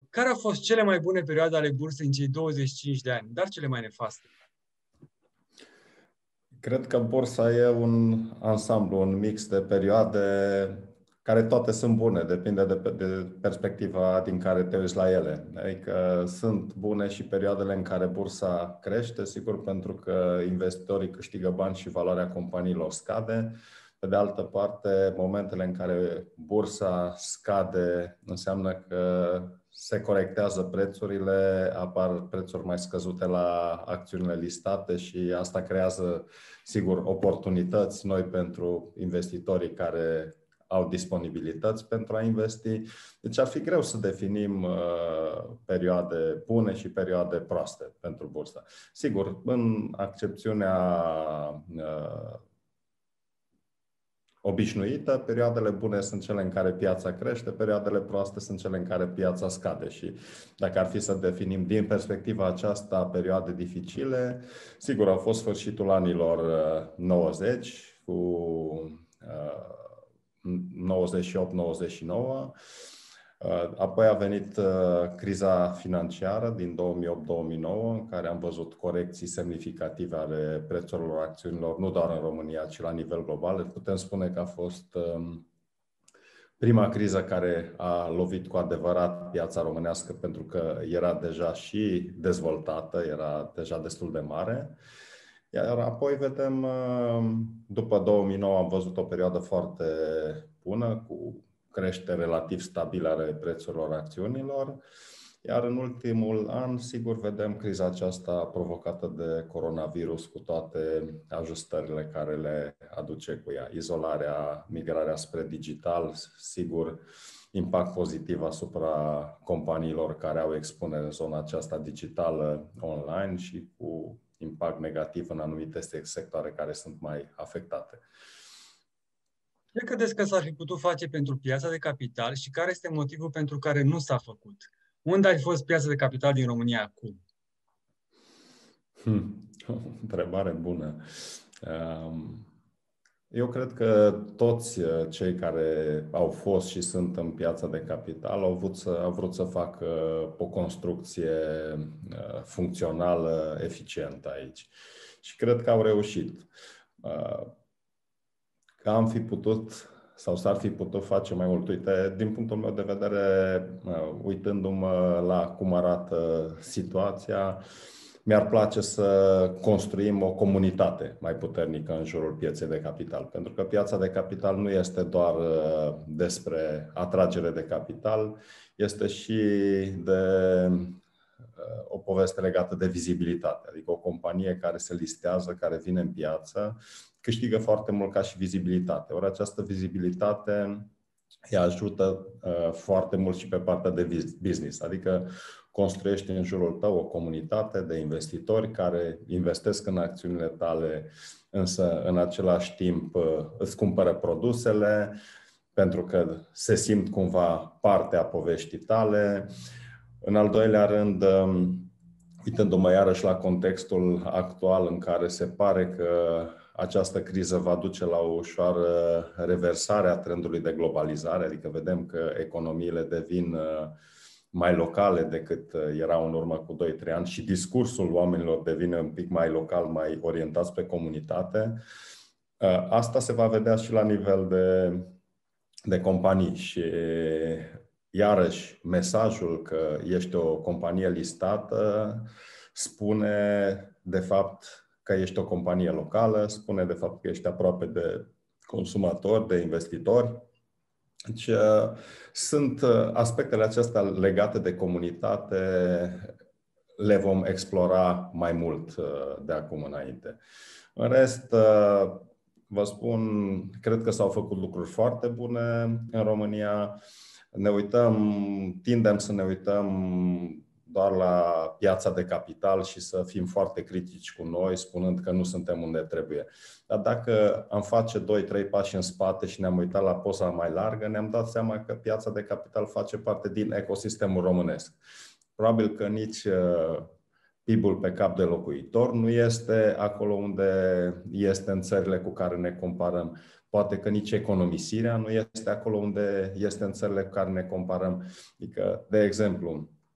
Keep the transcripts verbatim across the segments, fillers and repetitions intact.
Care au fost cele mai bune perioade ale bursei în cei douăzeci și cinci de ani, dar cele mai nefaste? Cred că bursa e un ansamblu, un mix de perioade care toate sunt bune, depinde de, de perspectiva din care te uiți la ele. Adică sunt bune și perioadele în care bursa crește, sigur, pentru că investitorii câștigă bani și valoarea companiilor scade. Pe de altă parte, momentele în care bursa scade înseamnă că se corectează prețurile, apar prețuri mai scăzute la acțiunile listate și asta creează, sigur, oportunități noi pentru investitorii care au disponibilități pentru a investi. Deci ar fi greu să definim uh, perioade bune și perioade proaste pentru bursă. Sigur, în accepțiunea uh, obișnuită, perioadele bune sunt cele în care piața crește, perioadele proaste sunt cele în care piața scade. Și dacă ar fi să definim din perspectiva aceasta perioade dificile, sigur, au fost sfârșitul anilor nouăzeci, cu nouăzeci și opt nouăzeci și nouă, apoi a venit criza financiară din două mii opt două mii nouă, în care am văzut corecții semnificative ale prețurilor acțiunilor, nu doar în România, ci la nivel global. Putem spune că a fost prima criză care a lovit cu adevărat piața românească, pentru că era deja și dezvoltată, era deja destul de mare. Iar apoi vedem, după două mii nouă am văzut o perioadă foarte bună, cu creștere relativ stabilă ale prețurilor acțiunilor. Iar în ultimul an, sigur, vedem criza aceasta provocată de coronavirus cu toate ajustările care le aduce cu ea. Izolarea, migrarea spre digital, sigur, impact pozitiv asupra companiilor care au expunere în zona aceasta digitală online și cu impact negativ în anumite sectoare care sunt mai afectate. Ce credeți că s-ar fi putut face pentru piața de capital și care este motivul pentru care nu s-a făcut? Unde ar fi fost piața de capital din România acum? Hmm. O întrebare bună. Eu cred că toți cei care au fost și sunt în piața de capital au vrut să, au vrut să facă o construcție funcțională, eficientă aici. Și cred că au reușit. Că am fi putut sau s-ar fi putut face mai mult. Uite, din punctul meu de vedere, uitându-mă la cum arată situația, mi-ar place să construim o comunitate mai puternică în jurul pieței de capital. Pentru că piața de capital nu este doar despre atragere de capital, este și de o poveste legată de vizibilitate. Adică o companie care se listează, care vine în piață, câștigă foarte mult ca și vizibilitate. Ori această vizibilitate îi ajută uh, foarte mult și pe partea de business. Adică construiești în jurul tău o comunitate de investitori care investesc în acțiunile tale, însă în același timp uh, îți cumpără produsele pentru că se simt cumva parte a poveștii tale. În al doilea rând, uh, uitându-mă iarăși la contextul actual în care se pare că această criză va duce la o ușoară reversare a trendului de globalizare, adică vedem că economiile devin mai locale decât erau în urmă cu doi trei ani și discursul oamenilor devine un pic mai local, mai orientat spre comunitate. Asta se va vedea și la nivel de, de companii și iarăși mesajul că ești o companie listată spune de fapt că ești o companie locală, spune de fapt că ești aproape de consumatori, de investitori. Deci, sunt aspectele acestea legate de comunitate, le vom explora mai mult de acum înainte. În rest, vă spun, cred că s-au făcut lucruri foarte bune în România. Ne uităm, tindem să ne uităm doar la piața de capital și să fim foarte critici cu noi, spunând că nu suntem unde trebuie. Dar dacă am face doi trei pași în spate și ne-am uitat la poza mai largă, ne-am dat seama că piața de capital face parte din ecosistemul românesc. Probabil că nici P I B-ul pe cap de locuitor nu este acolo unde este în țările cu care ne comparăm. Poate că nici economisirea nu este acolo unde este în țările cu care ne comparăm. Adică, de exemplu,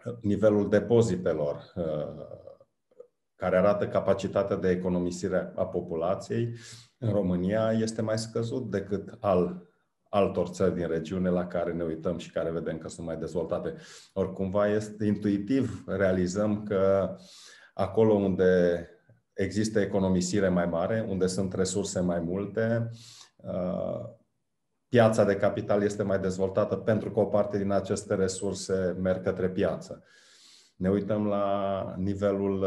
nivelul depozitelor, care arată capacitatea de economisire a populației, în România este mai scăzut decât al altor țări din regiune la care ne uităm și care vedem că sunt mai dezvoltate. Ori cumva este intuitiv, realizăm că acolo unde există economisire mai mare, unde sunt resurse mai multe, piața de capital este mai dezvoltată pentru că o parte din aceste resurse merg către piață. Ne uităm la nivelul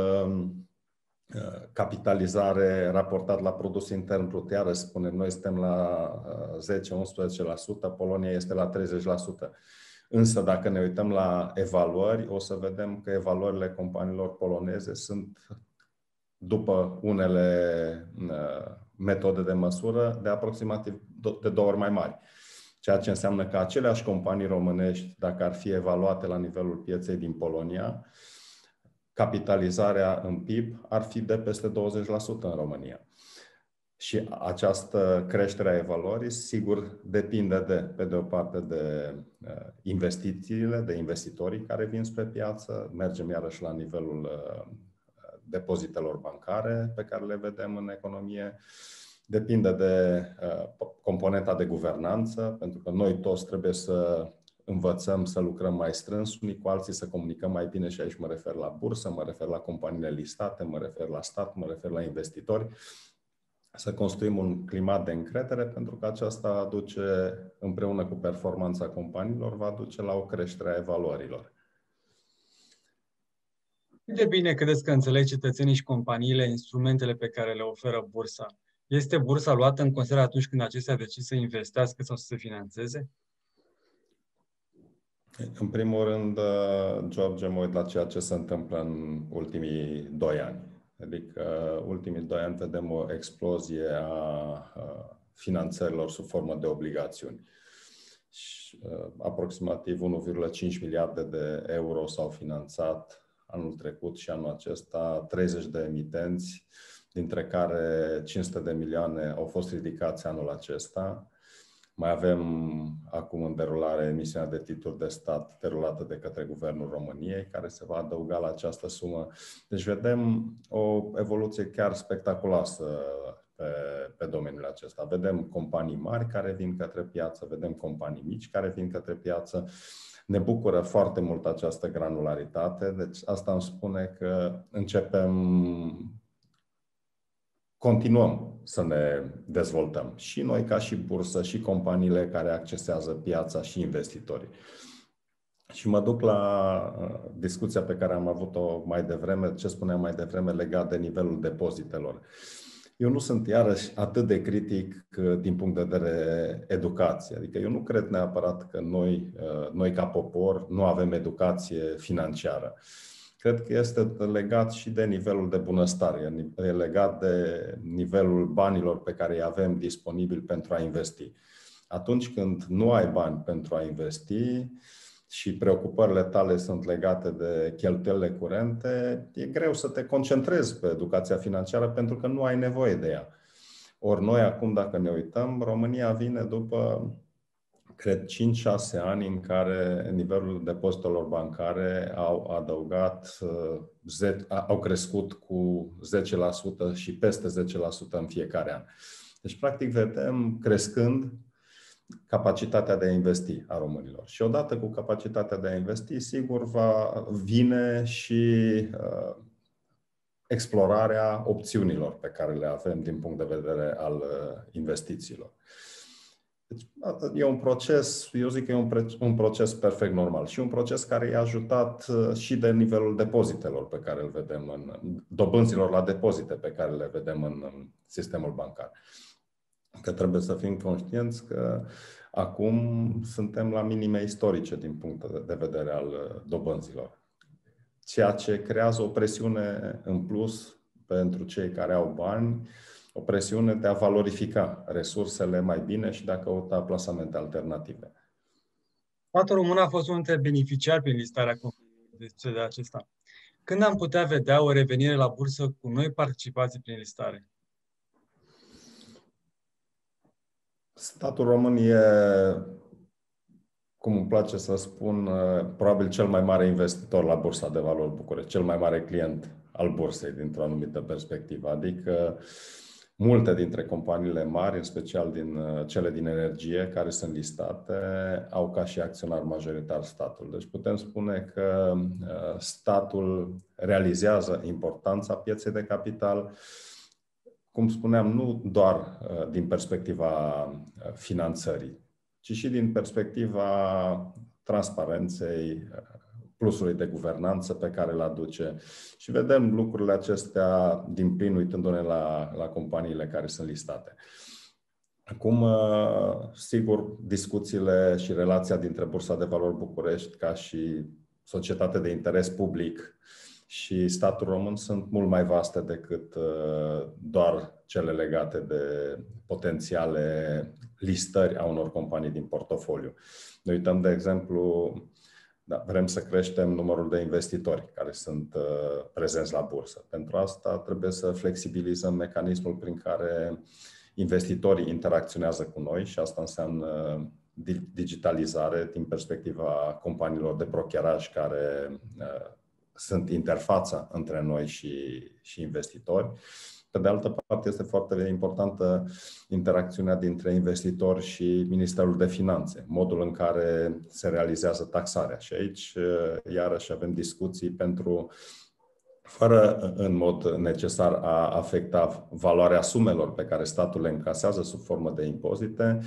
capitalizare raportat la produs intern brut, iară spunem, noi suntem la zece unsprezece la sută, Polonia este la treizeci la sută. Însă dacă ne uităm la evaluări, o să vedem că evaluările companiilor poloneze sunt, după unele metode de măsură, de aproximativ de două ori mai mari. Ceea ce înseamnă că aceleași companii românești, dacă ar fi evaluate la nivelul pieței din Polonia, capitalizarea în P I B ar fi de peste douăzeci la sută în România. Și această creștere a evaluării, sigur, depinde de, pe de o parte, de investițiile, de investitorii care vin spre piață. Mergem iarăși la nivelul depozitelor bancare pe care le vedem în economie. Depinde de componenta de guvernanță, pentru că noi toți trebuie să învățăm să lucrăm mai strâns unii cu alții, să comunicăm mai bine și aici mă refer la bursă, mă refer la companiile listate, mă refer la stat, mă refer la investitori, să construim un climat de încredere, pentru că aceasta aduce, împreună cu performanța companiilor, va duce la o creștere a evaluărilor. Cât de bine credeți că înțeleg cetățenii și companiile instrumentele pe care le oferă bursa? Este bursa luată în considerare atunci când acestea decid să investească sau să se finanțeze? În primul rând, George, mă uit la ceea ce se întâmplă în ultimii doi ani. Adică, ultimii doi ani vedem o explozie a finanțărilor sub formă de obligațiuni. Și, aproximativ unu virgulă cinci miliarde de euro s-au finanțat anul trecut și anul acesta, treizeci de emitenți, dintre care cinci sute de milioane au fost ridicați anul acesta. Mai avem acum în derulare emisiunea de titluri de stat derulată de către Guvernul României, care se va adăuga la această sumă. Deci vedem o evoluție chiar spectaculoasă pe, pe domeniul acesta. Vedem companii mari care vin către piață, vedem companii mici care vin către piață. Ne bucură foarte mult această granularitate, deci asta îmi spune că începem, continuăm să ne dezvoltăm. Și noi ca și bursă, și companiile care accesează piața și investitorii. Și mă duc la discuția pe care am avut-o mai devreme, ce spuneam mai devreme legat de nivelul depozitelor. Eu nu sunt iarăși atât de critic din punct de vedere educație. Adică eu nu cred neapărat că noi, noi ca popor nu avem educație financiară. Cred că este legat și de nivelul de bunăstare, e legat de nivelul banilor pe care îi avem disponibil pentru a investi. Atunci când nu ai bani pentru a investi și preocupările tale sunt legate de cheltuielile curente, e greu să te concentrezi pe educația financiară pentru că nu ai nevoie de ea. Ori noi acum, dacă ne uităm, România vine după, cred, cinci șase ani în care nivelul depozitelor bancare au adăugat, au crescut cu zece la sută și peste zece la sută în fiecare an. Deci, practic, vedem crescând capacitatea de a investi a românilor. Și odată cu capacitatea de a investi, sigur, va vine și uh, explorarea opțiunilor pe care le avem din punct de vedere al uh, investițiilor. Deci, e un proces, eu zic că e un, un proces perfect normal și un proces care i-a ajutat și de nivelul depozitelor pe care îl vedem în, dobânzilor la depozite pe care le vedem în, în sistemul bancar. Că trebuie să fim conștienți că acum suntem la minime istorice din punct de vedere al dobânzilor. Ceea ce creează o presiune în plus pentru cei care au bani, o presiune de a valorifica resursele mai bine și de a căuta plasamente alternative. Statul român a fost unul dintre beneficiari prin listarea companiei de acesta. Când am putea vedea o revenire la bursă cu noi participații prin listare? Statul român e cum îmi place să spun, probabil cel mai mare investitor la Bursa de Valori București, cel mai mare client al bursei dintr-o anumită perspectivă. Adică multe dintre companiile mari, în special din cele din energie care sunt listate, au ca și acționar majoritar statul. Deci putem spune că statul realizează importanța pieței de capital, cum spuneam, nu doar din perspectiva finanțării, ci și din perspectiva transparenței, plusului de guvernanță pe care îl aduce. Și vedem lucrurile acestea din plin uitându-ne la, la companiile care sunt listate. Acum, sigur, discuțiile și relația dintre Bursa de Valori București ca și societate de interes public și statul român sunt mult mai vaste decât doar cele legate de potențiale listări a unor companii din portofoliu. Ne uităm, de exemplu, da, vrem să creștem numărul de investitori care sunt uh, prezenți la bursă. Pentru asta trebuie să flexibilizăm mecanismul prin care investitorii interacționează cu noi și asta înseamnă digitalizare din perspectiva companiilor de brokeraj care uh, sunt interfața între noi și, și investitori. Pe de altă parte, este foarte importantă interacțiunea dintre investitori și Ministerul de Finanțe, modul în care se realizează taxarea. Și aici, iarăși, avem discuții pentru, fără în mod necesar a afecta valoarea sumelor pe care statul le încasează sub formă de impozite,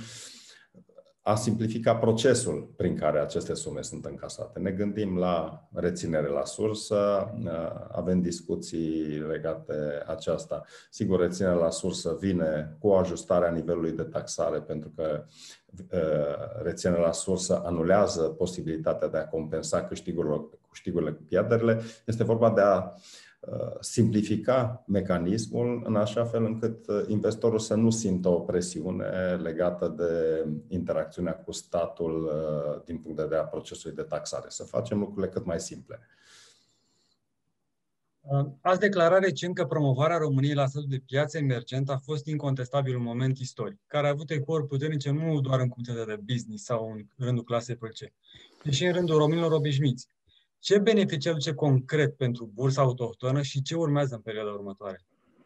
a simplifica procesul prin care aceste sume sunt încasate. Ne gândim la reținere la sursă, avem discuții legate de aceasta. Sigur, reținerea la sursă vine cu ajustarea nivelului de taxare, pentru că reținerea la sursă anulează posibilitatea de a compensa câștigurile, câștigurile cu pierderile. Este vorba de a simplifica mecanismul în așa fel încât investorul să nu simtă o presiune legată de interacțiunea cu statul din punct de vedere a procesului de taxare. Să facem lucrurile cât mai simple. Ați declarat recent că promovarea României la statul de piață emergentă a fost incontestabil un moment istoric, care a avut ecouri puternice nu doar în comunitatea de business sau în rândul clasei P C, ci și în rândul românilor obișnuiți. Ce beneficii aduce concret pentru bursa autohtonă și ce urmează în perioada următoare?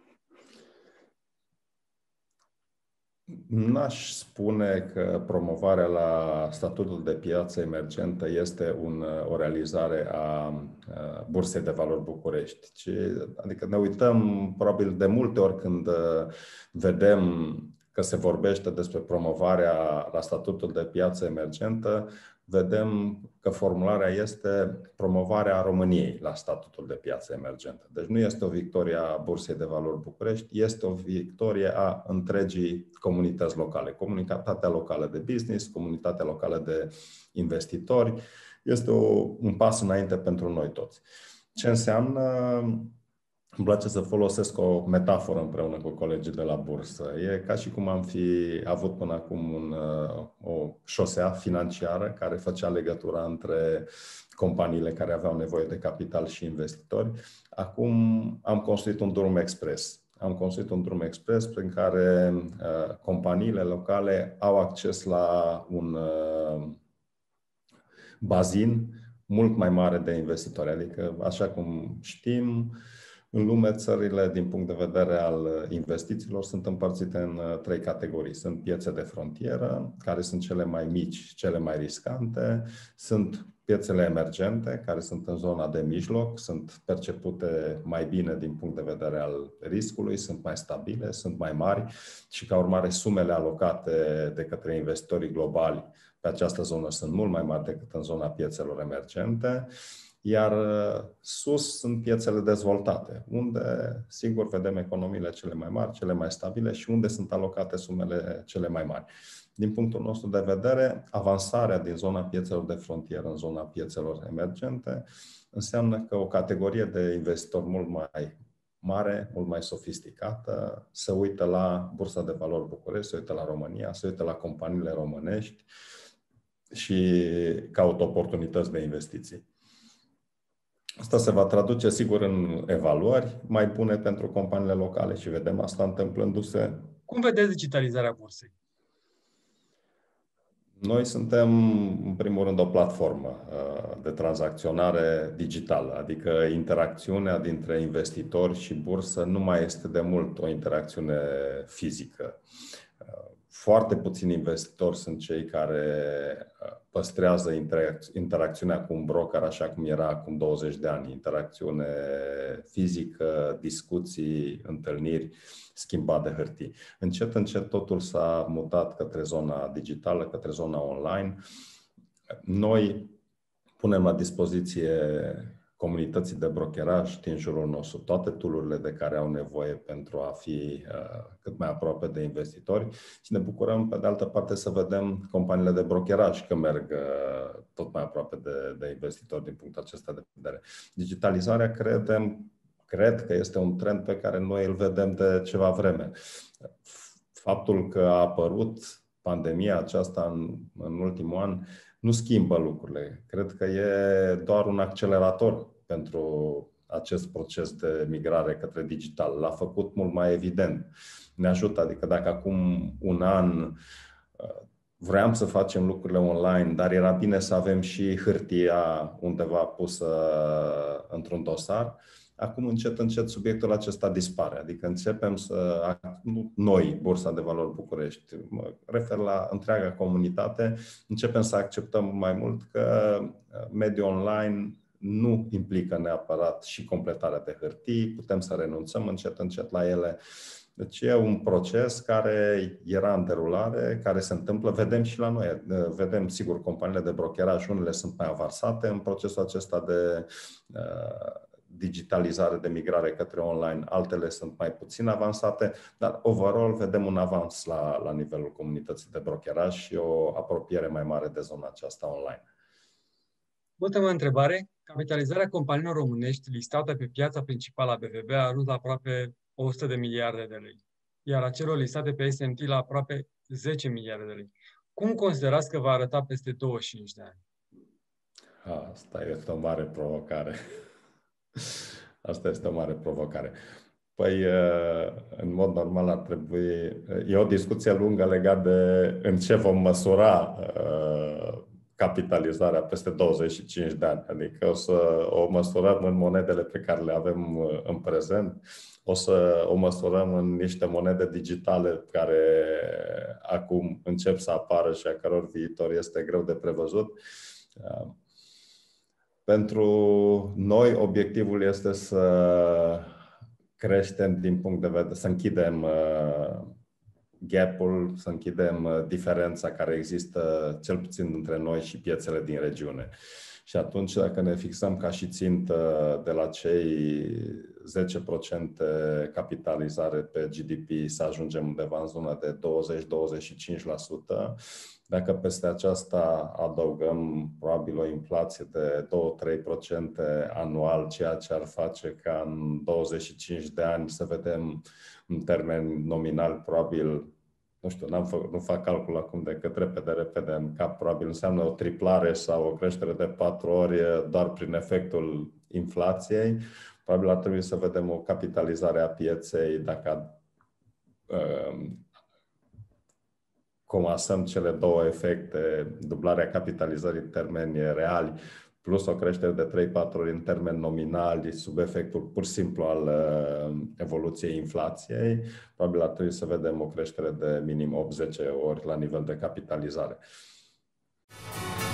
N-aș spune că promovarea la statutul de piață emergentă este un, o realizare a Bursei de Valori București. Ci, adică ne uităm probabil de multe ori când vedem că se vorbește despre promovarea la statutul de piață emergentă, vedem că formularea este promovarea României la statutul de piață emergentă. Deci nu este o victorie a Bursei de Valori București, este o victorie a întregii comunități locale. Comunitatea locală de business, comunitatea locală de investitori. Este o, un pas înainte pentru noi toți. Ce înseamnă? Îmi place să folosesc o metaforă împreună cu colegii de la bursă. E ca și cum am fi avut până acum un, o șosea financiară care făcea legătura între companiile care aveau nevoie de capital și investitori. Acum am construit un drum expres. Am construit un drum expres prin care uh, companiile locale au acces la un uh, bazin mult mai mare de investitori. Adică, așa cum știm, în lume, țările, din punct de vedere al investițiilor, sunt împărțite în trei categorii. Sunt piețe de frontieră, care sunt cele mai mici, cele mai riscante. Sunt piețele emergente, care sunt în zona de mijloc, sunt percepute mai bine din punct de vedere al riscului, sunt mai stabile, sunt mai mari și, ca urmare, sumele alocate de către investitorii globali pe această zonă sunt mult mai mari decât în zona piețelor emergente. Iar sus sunt piețele dezvoltate, unde, sigur, vedem economiile cele mai mari, cele mai stabile și unde sunt alocate sumele cele mai mari. Din punctul nostru de vedere, avansarea din zona piețelor de frontieră în zona piețelor emergente înseamnă că o categorie de investitori mult mai mare, mult mai sofisticată, se uită la Bursa de Valori București, se uită la România, se uită la companiile românești și caută oportunități de investiții. Asta se va traduce, sigur, în evaluări mai bune pentru companiile locale și vedem asta întâmplându-se. Cum vedeți digitalizarea bursei? Noi suntem, în primul rând, o platformă de tranzacționare digitală, adică interacțiunea dintre investitori și bursă nu mai este de mult o interacțiune fizică. Foarte puțini investitori sunt cei care păstrează interacțiunea cu un broker așa cum era acum douăzeci de ani. Interacțiune fizică, discuții, întâlniri, schimbat de hârtii. Încet, încet totul s-a mutat către zona digitală, către zona online. Noi punem la dispoziție comunității de brokeraj din jurul nostru toate tool-urile de care au nevoie pentru a fi uh, cât mai aproape de investitori și ne bucurăm, pe de altă parte, să vedem companiile de brokeraj că merg uh, tot mai aproape de, de investitori din punctul acesta de vedere. Digitalizarea, credem, cred că este un trend pe care noi îl vedem de ceva vreme. Faptul că a apărut pandemia aceasta în, în ultimul an nu schimbă lucrurile. Cred că e doar un accelerator pentru acest proces de migrare către digital. L-a făcut mult mai evident. Ne ajută, adică dacă acum un an vreau să facem lucrurile online, dar era bine să avem și hârtia undeva pusă într-un dosar, acum încet, încet subiectul acesta dispare. Adică începem să, noi, Bursa de Valori București, mă refer la întreaga comunitate, începem să acceptăm mai mult că mediul online nu implică neapărat și completarea de hârtii, putem să renunțăm încet, încet la ele. Deci e un proces care era în derulare, care se întâmplă, vedem și la noi. Vedem, sigur, companiile de brokeraj, unele sunt mai avansate în procesul acesta de uh, digitalizare, de migrare către online, altele sunt mai puțin avansate, dar overall vedem un avans la, la nivelul comunității de brokeraj și o apropiere mai mare de zona aceasta online. Ultima întrebare. Capitalizarea companiilor românești listate pe piața principală a B V B a ajuns la aproape o sută de miliarde de lei, iar a celor listate pe S and P la aproape zece miliarde de lei. Cum considerați că va arăta peste douăzeci și cinci de ani? Asta este o mare provocare. Asta este o mare provocare. Păi, în mod normal ar trebui... E o discuție lungă legată de în ce vom măsura capitalizarea peste douăzeci și cinci de ani. Adică o să o măsurăm în monedele pe care le avem în prezent, o să o măsurăm în niște monede digitale care acum încep să apară și a căror viitor este greu de prevăzut. Pentru noi, obiectivul este să creștem din punct de vedere, să închidem gap-ul, să închidem diferența care există cel puțin între noi și piețele din regiune. Și atunci, dacă ne fixăm ca și țintă de la cei zece la sută capitalizare pe G D P să ajungem undeva în zona de douăzeci la douăzeci și cinci la sută, dacă peste aceasta adăugăm probabil o inflație de doi la trei la sută anual, ceea ce ar face ca în douăzeci și cinci de ani să vedem în termeni nominal probabil, nu știu, n-am fă, nu fac calcul acum decât repede, repede în cap, probabil înseamnă o triplare sau o creștere de patru ori doar prin efectul inflației. Probabil ar trebui să vedem o capitalizare a pieței dacă uh, comasăm cele două efecte, dublarea capitalizării în termeni reali, plus o creștere de trei patru ori în termeni nominali, sub efectul pur și simplu al uh, evoluției inflației, probabil ar trebui să vedem o creștere de minim opt zece ori la nivel de capitalizare.